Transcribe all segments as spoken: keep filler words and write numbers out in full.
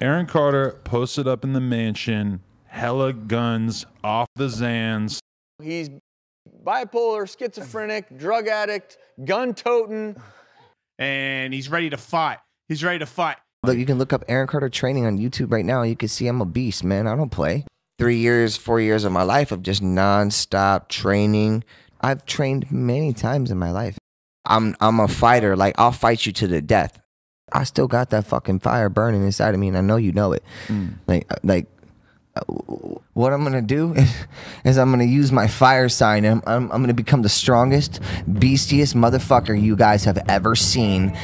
Aaron Carter posted up in the mansion, hella guns, off the Xans. He's bipolar, schizophrenic, drug addict, gun-toting. And he's ready to fight. He's ready to fight. Look, you can look up Aaron Carter training on YouTube right now. You can see I'm a beast, man. I don't play. Three years, four years of my life of just nonstop training. I've trained many times in my life. I'm I'm a fighter. Like, I'll fight you to the death. I still got that fucking fire burning inside of me, and I know you know it. Mm. Like, like, what I'm gonna do is, is I'm gonna use my fire sign. And I'm, I'm I'm gonna become the strongest, beastiest motherfucker you guys have ever seen.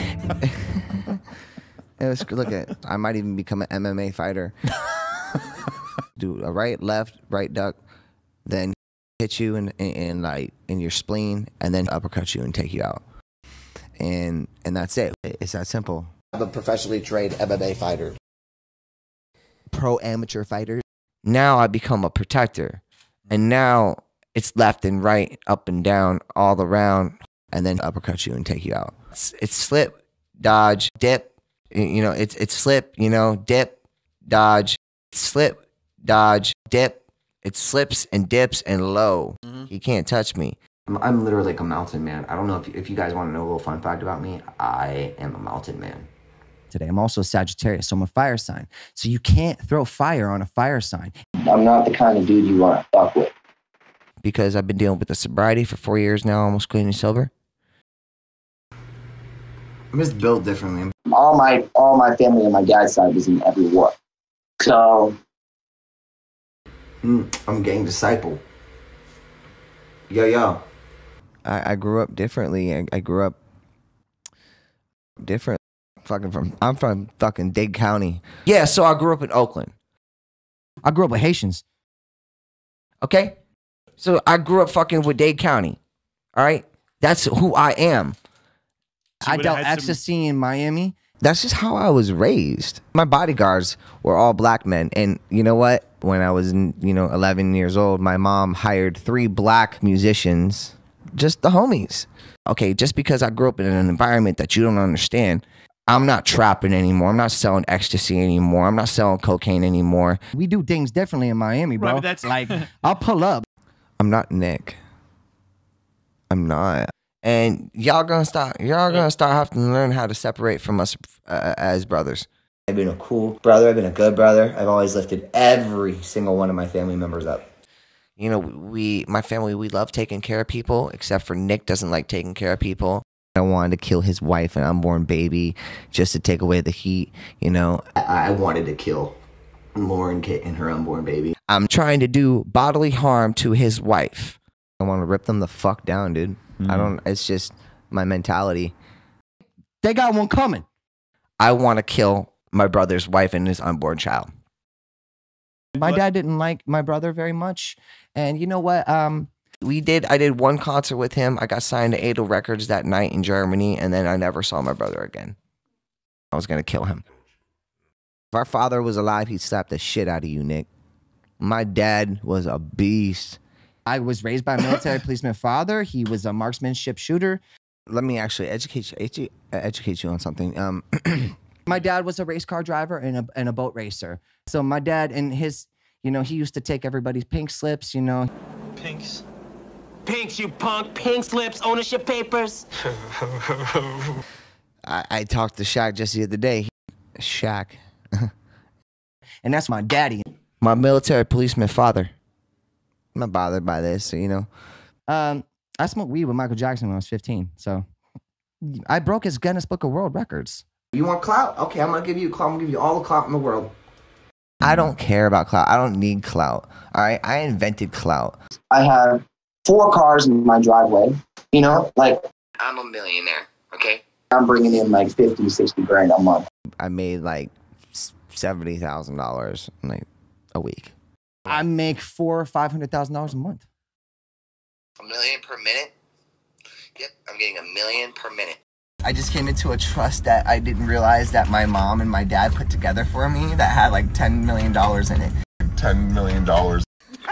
It was, look at, I might even become an M M A fighter. Do a right, left, right duck, then hit you in, in, in like in your spleen, and then uppercut you and take you out. And and that's it. It's that simple. I'm a professionally trained M M A fighter. Pro amateur fighter. Now I become a protector. And now it's left and right, up and down, all around, and then uppercut you and take you out. It's, it's slip, dodge, dip. You know, it's it's slip, you know, dip, dodge, slip, dodge, dip. It slips and dips and low. Mm-hmm. He can't touch me. I'm, I'm literally like a mountain man. I don't know if you, if you guys want to know a little fun fact about me. I am a mountain man. Today, I'm also a Sagittarius, so I'm a fire sign. So you can't throw fire on a fire sign. I'm not the kind of dude you want to fuck with. Because I've been dealing with the sobriety for four years now, almost clean and sober. I'm just built differently. All my all my family on my dad's side was in every war. So mm, I'm a gang disciple. Yo, yo. I, I grew up differently. I, I grew up different. Fucking from I'm from fucking Dade County. Yeah, so I grew up in Oakland. I grew up with Haitians. Okay? So I grew up fucking with Dade County. All right? That's who I am. I dealt ecstasy some... in Miami. That's just how I was raised. My bodyguards were all black men. And you know what? When I was, you know, eleven years old, my mom hired three black musicians, just the homies. Okay, just because I grew up in an environment that you don't understand, I'm not trapping anymore. I'm not selling ecstasy anymore. I'm not selling cocaine anymore. We do things differently in Miami, bro. Right, that's like, I'll pull up. I'm not Nick. I'm not. And y'all gonna start. Y'all gonna start having to learn how to separate from us uh, as brothers. I've been a cool brother. I've been a good brother. I've always lifted every single one of my family members up. You know, we, my family, we love taking care of people, except for Nick doesn't like taking care of people. I wanted to kill his wife and unborn baby just to take away the heat, you know. I, I wanted to kill Lauren Kit and her unborn baby. I'm trying to do bodily harm to his wife. I want to rip them the fuck down, dude. Mm. I don't, it's just my mentality. They got one coming. I want to kill my brother's wife and his unborn child. My dad didn't like my brother very much. And you know what? Um, we did, I did one concert with him. I got signed to Adel Records that night in Germany, and then I never saw my brother again. I was going to kill him. If our father was alive, he'd slap the shit out of you, Nick. My dad was a beast. I was raised by a military policeman father. He was a marksmanship shooter. Let me actually educate you, edu educate you on something. Um, my dad was a race car driver and a, and a boat racer. So my dad and his, you know, he used to take everybody's pink slips, you know. Pinks? Pinks, you punk. Pink slips, ownership papers. I, I talked to Shaq just the other day. Shaq. And that's my daddy. My military policeman father. I'm not bothered by this, you know. Um, I smoked weed with Michael Jackson when I was fifteen, so I broke his Guinness Book of World Records. You want clout? Okay, I'm gonna give you clout. I'm gonna give you all the clout in the world. I don't care about clout. I don't need clout. All right, I invented clout. I have four cars in my driveway. You know, like I'm a millionaire. Okay. I'm bringing in like fifty, sixty grand a month. I made like seventy thousand dollars like a week. I make four or five hundred thousand dollars a month. A million per minute? Yep, I'm getting a million per minute. I just came into a trust that I didn't realize that my mom and my dad put together for me that had like ten million dollars in it. ten million dollars.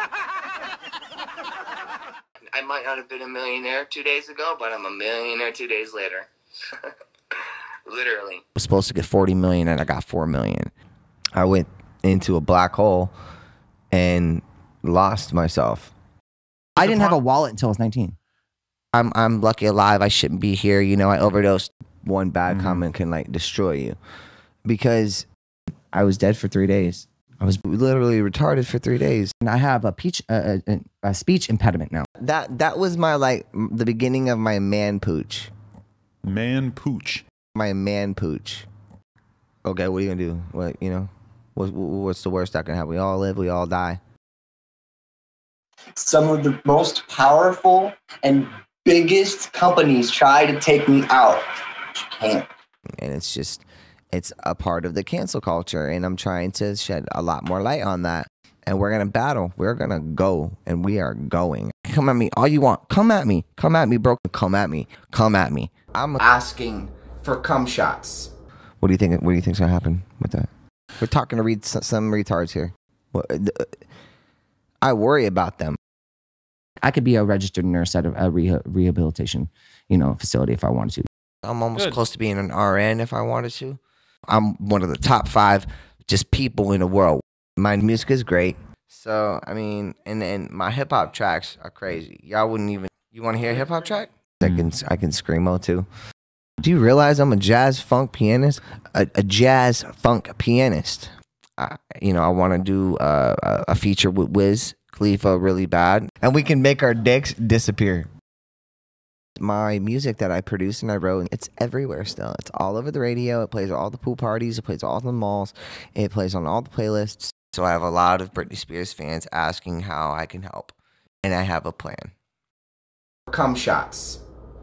I might not have been a millionaire two days ago, but I'm a millionaire two days later. Literally. I was supposed to get forty million and I got four million. I went into a black hole and lost myself. I didn't have a wallet until I was nineteen. I'm I'm lucky alive. I shouldn't be here. You know, I overdosed. One bad Mm-hmm. comment can like destroy you, because I was dead for three days. I was literally retarded for three days. And I have a, peach, uh, a, a speech impediment now. That that was my like the beginning of my man pooch. Man pooch. My man pooch. Okay, what are you gonna do? What you know? What, what's the worst that can happen? We all live. We all die. Some of the most powerful and biggest companies try to take me out. Can't. And it's just, it's a part of the cancel culture, and I'm trying to shed a lot more light on that. And we're gonna battle. We're gonna go, and we are going. Come at me, all you want. Come at me. Come at me, bro. Come at me. Come at me. I'm asking for cum shots. What do you think? What do you think's gonna happen with that? We're talking to read some retards here. I worry about them. I could be a registered nurse at a, a reha rehabilitation, you know, facility if I wanted to. I'm almost Good. close to being an R N if I wanted to. I'm one of the top five just people in the world. My music is great. So, I mean, and, and my hip hop tracks are crazy. Y'all wouldn't even, you want to hear a hip hop track? I can, I can screamo too. Do you realize I'm a jazz funk pianist? A, a jazz funk pianist. I, you know, I want to do uh, a, a feature with Wiz Khalifa really bad. And we can make our dicks disappear. My music that I produced and I wrote, it's everywhere still. It's all over the radio. It plays at all the pool parties. It plays at all the malls. It plays on all the playlists. So I have a lot of Britney Spears fans asking how I can help. And I have a plan. Cum shots.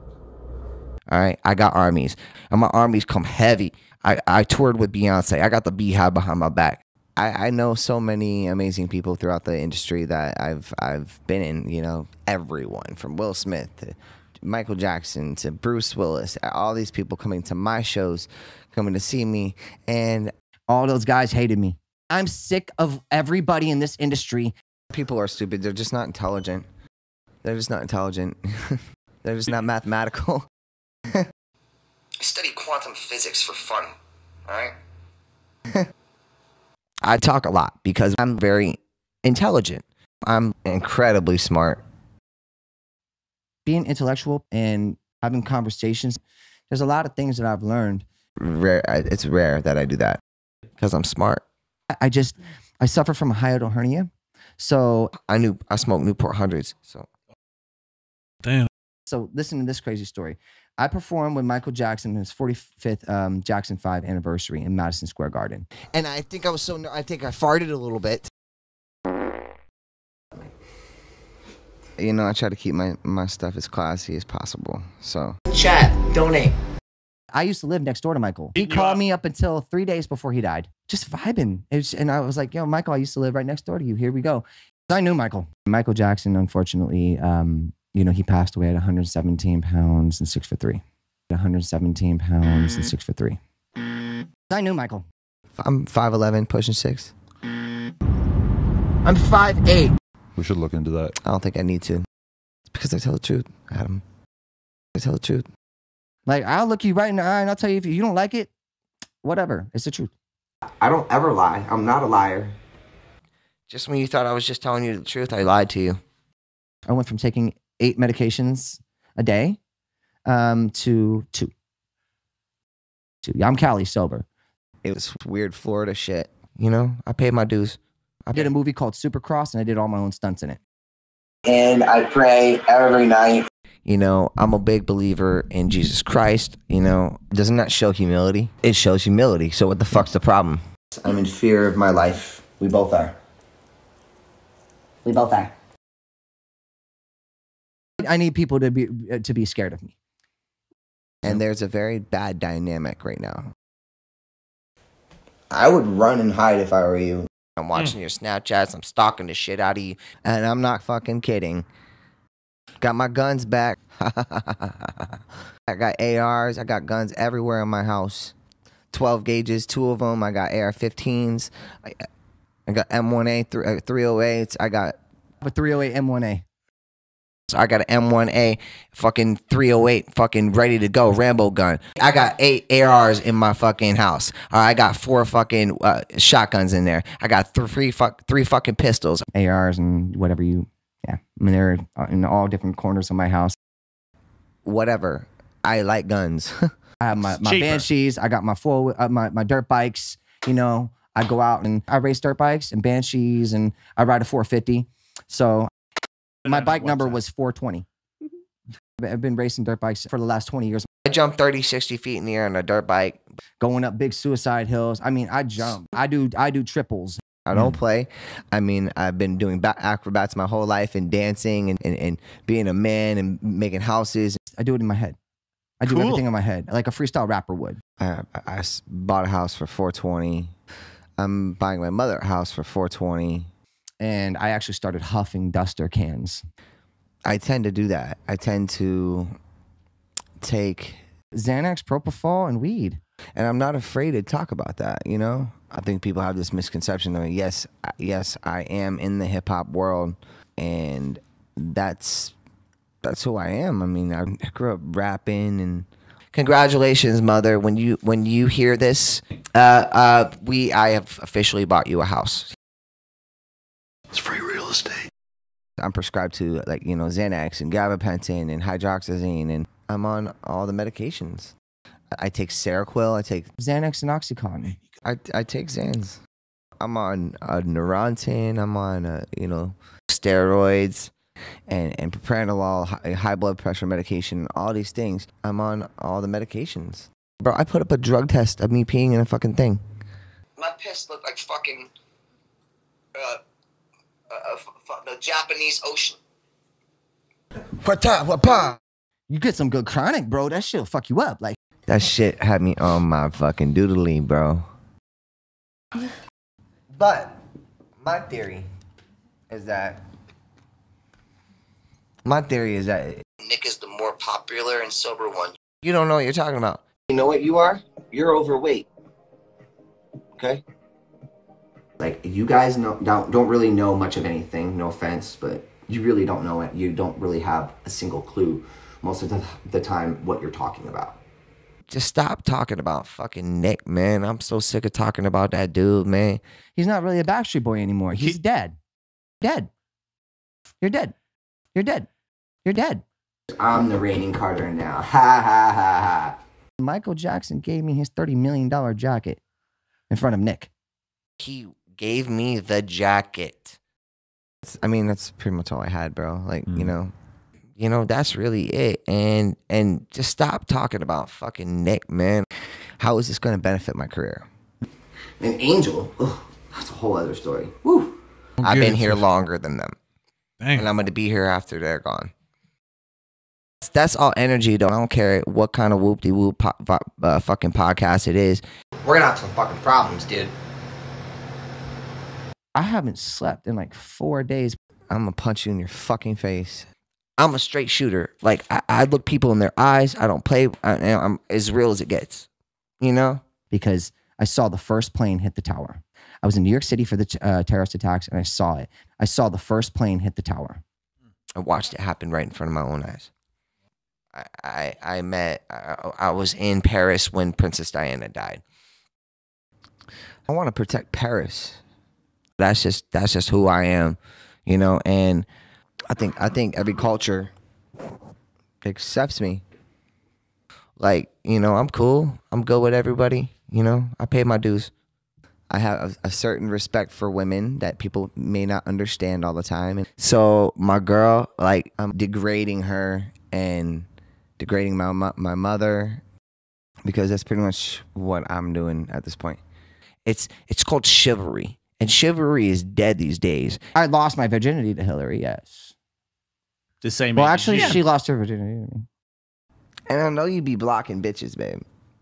All right, I got armies. And my armies come heavy. I, I toured with Beyonce. I got the Beehive behind my back. I, I know so many amazing people throughout the industry that I've I've been in, you know, everyone from Will Smith to Michael Jackson to Bruce Willis, all these people coming to my shows, coming to see me, and all those guys hated me. I'm sick of everybody in this industry. People are stupid. They're just not intelligent. They're just not intelligent. They're just not mathematical. I study quantum physics for fun, all right? I talk a lot because I'm very intelligent. I'm incredibly smart. Being intellectual and having conversations, there's a lot of things that I've learned. Rare, it's rare that I do that because I'm smart. I just, I suffer from a hiatal hernia. So I knew I smoked Newport hundreds. So Damn. So listen to this crazy story. I performed with Michael Jackson in his forty-fifth um, Jackson five anniversary in Madison Square Garden. And I think I was so, I think I farted a little bit. You know, I try to keep my, my stuff as classy as possible. So Chat, donate. I used to live next door to Michael. He called me up until three days before he died. Just vibing. It was, and I was like, yo, Michael, I used to live right next door to you. Here we go. I knew Michael. Michael Jackson, unfortunately, um, you know, he passed away at one hundred seventeen pounds and six foot three. one hundred seventeen pounds and six foot three. I knew Michael. I'm five eleven, pushing six. I'm five eight. We should look into that. I don't think I need to. It's because I tell the truth, Adam. I tell the truth. Like, I'll look you right in the eye and I'll tell you if you don't like it, whatever. It's the truth. I don't ever lie. I'm not a liar. Just when you thought I was just telling you the truth, I lied to you. I went from taking eight medications a day um, to two. two. Yeah, I'm Cali sober. It was weird Florida shit. You know, I paid my dues. I did a movie called Supercross and I did all my own stunts in it. And I pray every night. You know, I'm a big believer in Jesus Christ. You know, doesn't that show humility? It shows humility. So what the fuck's the problem? I'm in fear of my life. We both are. We both are. I need people to be uh, to be scared of me. And there's a very bad dynamic right now. I would run and hide if I were you. I'm watching mm. your Snapchats. I'm stalking the shit out of you. And I'm not fucking kidding. Got my guns back. I got A Rs. I got guns everywhere in my house. twelve gauges, two of them. I got A R fifteens. I, I got M one A, three oh eights. I got a three oh eight M one A. So I got an M one A fucking three oh eight fucking ready to go Rambo gun. I got eight A Rs in my fucking house. Or I got four fucking uh, shotguns in there. I got th three fuck three fucking pistols. A Rs and whatever you, yeah. I mean, they're in all different corners of my house. Whatever. I like guns. I have my, my Cheaper. Banshees. I got my four, uh, my, my dirt bikes. You know, I go out and I race dirt bikes and Banshees and I ride a four fifty. So my bike number was four twenty. I've been racing dirt bikes for the last twenty years. I jump thirty, sixty feet in the air on a dirt bike. Going up big suicide hills. I mean, I jump. I do I do triples. I don't play. I mean, I've been doing ba acrobats my whole life and dancing and, and, and being a man and making houses. I do it in my head. I do Cool. everything in my head, like a freestyle rapper would. I, I, I s- bought a house for four twenty. I'm buying my mother a house for four twenty. And I actually started huffing duster cans. I tend to do that. I tend to take, Xanax, propofol, and weed. and I'm not afraid to talk about that, you know? I think people have this misconception that, yes, I- yes, I am in the hip hop world, and that's that's who I am. I mean, I grew up rapping and congratulations, mother. When you when you hear this, uh uh we I have officially bought you a house. It's free real estate. I'm prescribed to, like, you know, Xanax and gabapentin and hydroxyzine, and I'm on all the medications. I I take Seroquel. I take Xanax and Oxycontin. I I take Xans. I'm on uh, Neurontin. I'm on uh, you know, steroids and and propranolol, high, high blood pressure medication, all these things. I'm on all the medications. Bro, I put up a drug test of me peeing in a fucking thing. My piss looked like fucking uh, uh, uh, the Japanese Ocean. You get some good chronic, bro. That shit'll fuck you up. Like, That shit had me on my fucking doodly, bro. But my theory is that my theory is that Nick is the more popular and sober one. You don't know what you're talking about. You know what you are? You're overweight. Okay? like you guys know, don't don't really know much of anything. No offense, but you really don't know it. You don't really have a single clue most of the, the time what you're talking about. Just stop talking about fucking Nick, man. I'm so sick of talking about that dude, man. He's not really a Backstreet Boy anymore. He's He- dead. Dead. You're dead. You're dead. You're dead. I'm the reigning Carter now. Ha ha ha ha. Michael Jackson gave me his thirty million dollar jacket in front of Nick. He gave me the jacket. I mean, that's pretty much all I had, bro. Like, Mm. you know, you know, that's really it. And and just stop talking about fucking Nick, man. How is this going to benefit my career? An angel. Ugh, that's a whole other story. Woo. I've Good. been here longer than them, Dang. and I'm going to be here after they're gone. That's all energy, though. I don't care what kind of whoop-de-whoop po- vo- uh, fucking podcast it is. We're going to have some fucking problems, dude. I haven't slept in like four days. I'm going to punch you in your fucking face. I'm a straight shooter. Like, I, I look people in their eyes. I don't play. I, I'm as real as it gets, you know? Because I saw the first plane hit the tower. I was in New York City for the uh, terrorist attacks, and I saw it. I saw the first plane hit the tower. I watched it happen right in front of my own eyes. I I, I met, I, I was in Paris when Princess Diana died. I want to protect Paris. That's just that's just who I am, you know. And I think I think every culture accepts me. Like, you know, I'm cool. I'm good with everybody. You know, I pay my dues. I have a, a certain respect for women that people may not understand all the time. And so my girl, like, I'm degrading her and degrading my mo- my mother, because that's pretty much what I'm doing at this point. It's it's called chivalry, and chivalry is dead these days. I lost my virginity to Hillary, yes. The same. Well, age as actually, you. she lost her virginity to me. And I know you be blocking bitches, babe.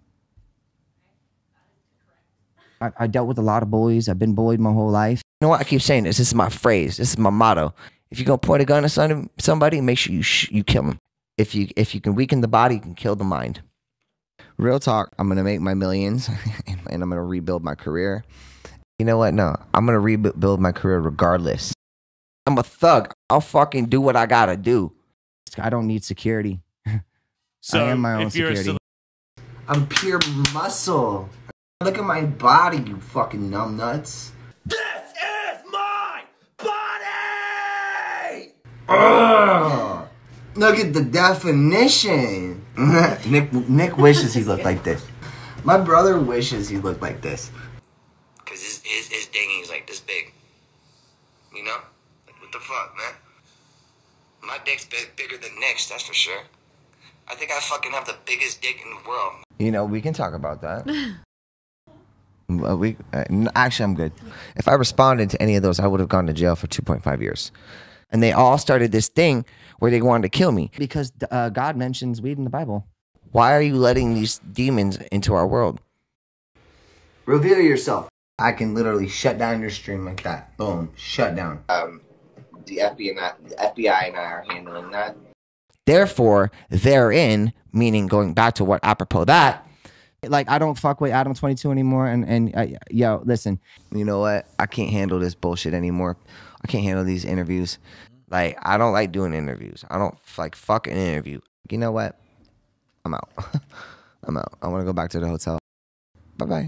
I, I dealt with a lot of bullies. I've been bullied my whole life. You know what? I keep saying this. This is my phrase. This is my motto. If you're gonna point a gun at some- somebody, make sure you sh- you kill them. If you if you can weaken the body, you can kill the mind. Real talk. I'm gonna make my millions, and I'm gonna rebuild my career. You know what? No, I'm gonna rebuild my career regardless. I'm a thug. I'll fucking do what I gotta do. I don't need security. So I am my own if you're a security. I'm pure muscle. Look at my body, you fucking numbnuts. This is my body! Ugh. Look at the definition. Nick Nick wishes he looked like this. My brother wishes he looked like this. Cause his his, his dinghy's like this big. You know? Like what the fuck, man? My dick's big, bigger than Nick's, that's for sure. I think I fucking have the biggest dick in the world. You know, we can talk about that. Well, we uh, actually, I'm good. If I responded to any of those, I would have gone to jail for two point five years. And they all started this thing where they wanted to kill me. Because uh, God mentions weed in the Bible. Why are you letting these demons into our world? Reveal yourself. I can literally shut down your stream like that. Boom, shut down. Um, the F B I, the F B I and I are handling that. Therefore, therein, meaning going back to what apropos that. Like, I don't fuck with Adam twenty-two anymore. And, and uh, yo, listen. You know what? I can't handle this bullshit anymore. I can't handle these interviews. Like, I don't like doing interviews. I don't, like, fuck an interview. You know what? I'm out. I'm out. I want to go back to the hotel. Bye-bye.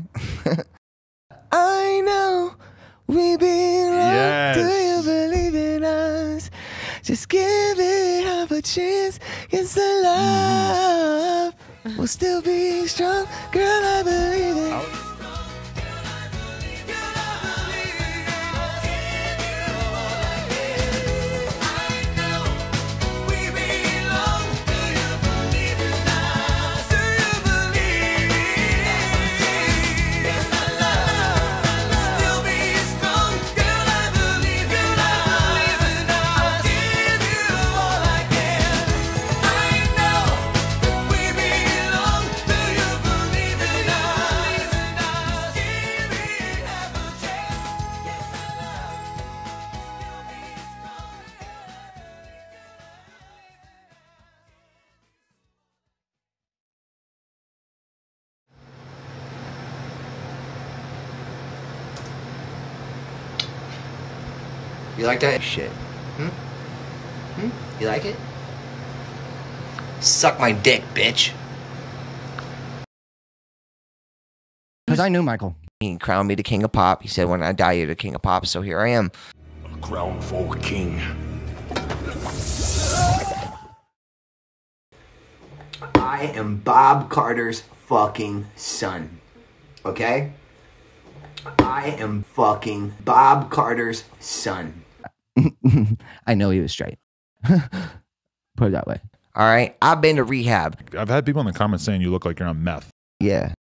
I know we belong. Yes. Do you believe in us? Just give it half a chance. It's the love. We'll still be strong. Girl, I believe it. You like that shit? Hmm? Hmm? You like it? Suck my dick, bitch. Because I knew Michael. He crowned me the king of pop. He said, when I die, you're the king of pop. So here I am. A crown for a king. I am Bob Carter's fucking son. Okay? I am fucking Bob Carter's son. I know he was straight. Put it that way. All right? I've been to rehab. I've had people in the comments saying you look like you're on meth. Yeah.